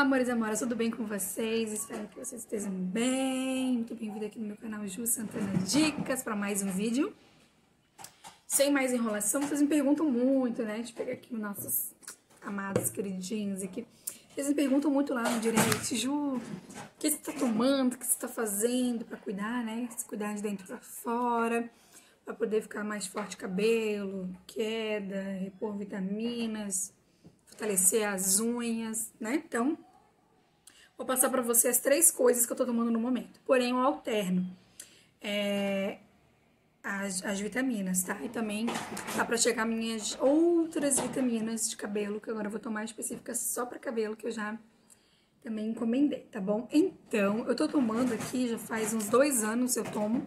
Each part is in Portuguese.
amores e amoras, tudo bem com vocês? Espero que vocês estejam bem. Muito bem-vindo aqui no meu canal Ju Santana Dicas para mais um vídeo. Sem mais enrolação, vocês me perguntam muito, né? Deixa eu pegar aqui os nossos amados queridinhos aqui. Vocês me perguntam muito lá no direct, Ju, o que você tá tomando, o que você tá fazendo para cuidar, né? Se cuidar de dentro para fora, para poder ficar mais forte cabelo, queda, repor vitaminas, fortalecer as unhas, né? Então, vou passar para vocês 3 coisas que eu tô tomando no momento. Porém, eu alterno as vitaminas, tá? E também tá para chegar minhas outras vitaminas de cabelo, que agora eu vou tomar específicas só para cabelo, que eu já também encomendei, tá bom? Então, eu tô tomando aqui, já faz uns 2 anos eu tomo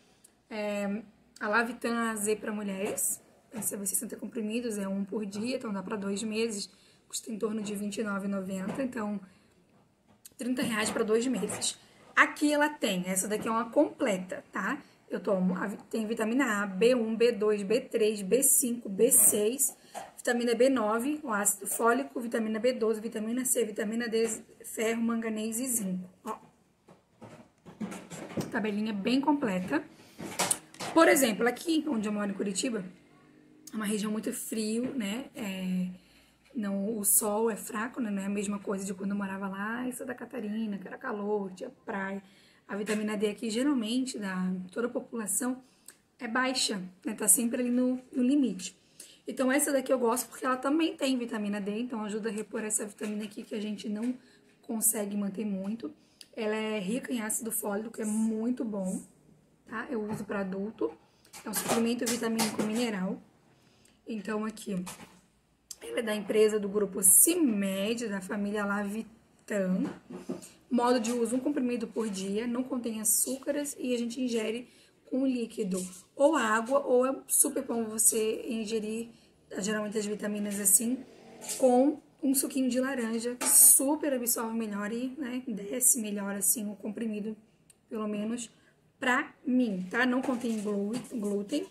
a Lavitan AZ para mulheres. Esse é 60 comprimidos, é 1 por dia, então dá para 2 meses. Custa em torno de R$29,90, então R$30 para 2 meses. Aqui ela tem, essa daqui é uma completa, tá? Eu tomo, tem vitamina A, B1, B2, B3, B5, B6, vitamina B9, o ácido fólico, vitamina B12, vitamina C, vitamina D, ferro, manganês e zinco. Ó, tabelinha bem completa. Por exemplo, aqui onde eu moro em Curitiba, é uma região muito frio, né? Não, o sol é fraco, né? Não é a mesma coisa de quando eu morava lá em Santa Catarina, que era calor, tinha praia. A vitamina D aqui, geralmente, da toda a população, é baixa, né? Tá sempre ali no limite. Então, essa daqui eu gosto porque ela também tem vitamina D, então ajuda a repor essa vitamina aqui que a gente não consegue manter muito. Ela é rica em ácido fólico, que é muito bom, tá? Eu uso para adulto. É um suplemento vitamínico mineral. Então, aqui, ela é da empresa do grupo CIMED, da família Lavitan. Modo de uso, 1 comprimido por dia, não contém açúcares e a gente ingere com líquido. Ou água, ou é super bom você ingerir, geralmente as vitaminas assim, com um suquinho de laranja, que super absorve melhor e, né, desce melhor assim o comprimido, pelo menos pra mim, tá? Não contém glúten.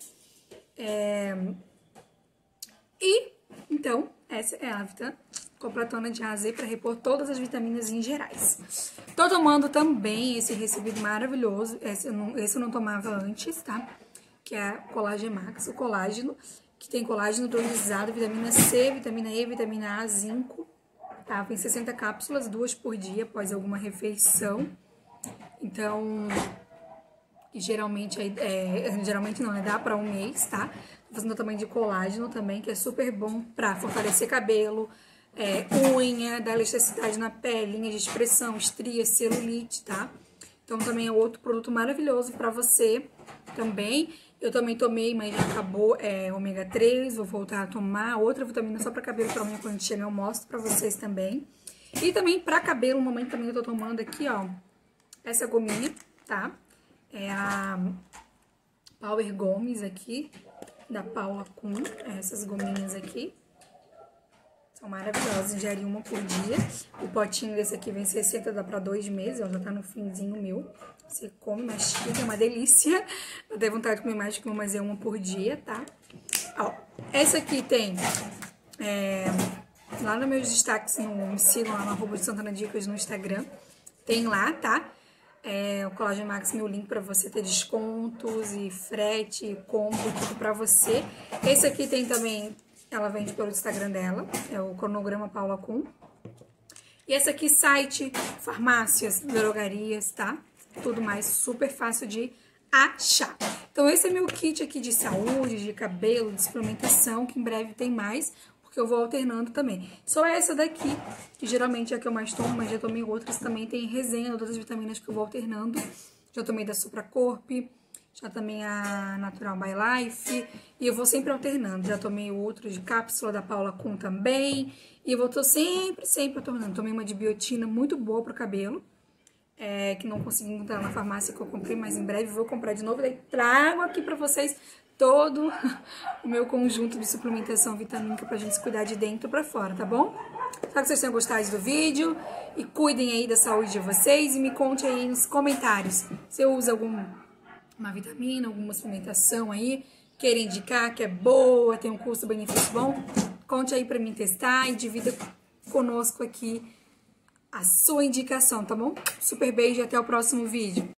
Então, essa é a Lavitan completona de AZ para repor todas as vitaminas em gerais. Tô tomando também esse recebido maravilhoso, esse eu não tomava antes, tá? Que é a Collagen Max, o colágeno, que tem colágeno hidrolisado, vitamina C, vitamina E, vitamina A, zinco, tá? Tem 60 cápsulas, 2 por dia, após alguma refeição. Então, geralmente não, né? Dá para 1 mês, tá? Tô fazendo também de colágeno também, que é super bom para fortalecer cabelo, unha, dar elasticidade na pele, linha de expressão, estrias, celulite, tá? Então também é outro produto maravilhoso para você também. Eu também tomei, mas já acabou, ômega 3, vou voltar a tomar outra vitamina só para cabelo, para unha, quando chegar eu mostro para vocês também. E também para cabelo, no momento também eu tô tomando aqui, ó, essa gominha, tá? É a Power Gomes aqui, da Paula Kuhn, essas gominhas aqui. São maravilhosas, ingere 1 por dia. O potinho desse aqui vem 60, dá pra 2 meses, ó, já tá no finzinho meu. Você come, mastiga, é uma delícia. Eu tenho vontade de comer mais que uma, mas é 1 por dia, tá? Ó, essa aqui tem, lá nos meus destaques, me sigam lá no @Santana Dicas no Instagram. Tem lá, tá? O Collagen Max, meu link pra você ter descontos e frete, combo, tudo pra você. Esse aqui tem também, ela vende pelo Instagram dela, é o Cronograma Paula Kuhn. E essa aqui, site, farmácias, drogarias, tá? Tudo mais super fácil de achar. Então, esse é meu kit aqui de saúde, de cabelo, de suplementação, que em breve tem mais, porque eu vou alternando também. Só essa daqui, que geralmente é a que eu mais tomo, mas já tomei outras também, tem resenha de outras vitaminas que eu vou alternando. Já tomei da Supracorp, já tomei a Natural by Life, e eu vou sempre alternando. Já tomei outro de cápsula da Paula Kuhn também, e eu tô sempre alternando. Tomei uma de biotina muito boa pro cabelo, que não consegui encontrar na farmácia que eu comprei, mas em breve vou comprar de novo. Daí trago aqui pra vocês todo o meu conjunto de suplementação vitamínica pra gente se cuidar de dentro pra fora, tá bom? Espero que vocês tenham gostado do vídeo e cuidem aí da saúde de vocês e me conte aí nos comentários se eu uso alguma vitamina, alguma suplementação aí, queira indicar que é boa, tem um custo-benefício bom. Conte aí pra mim testar e divida conosco aqui a sua indicação, tá bom? Super beijo e até o próximo vídeo.